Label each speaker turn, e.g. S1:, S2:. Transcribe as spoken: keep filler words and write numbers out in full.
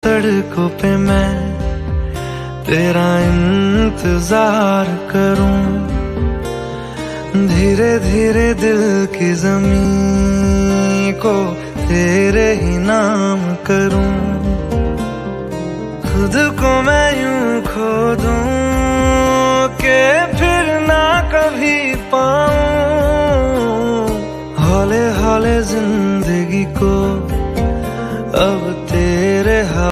S1: सड़कों पे मैं तेरा इंतजार करूं, धीरे धीरे दिल की ज़मीं को तेरे ही नाम करूं। खुद को मैं यूं खो दूं कि फिर ना कभी पाऊं, हौले हौले जिंदगी को अब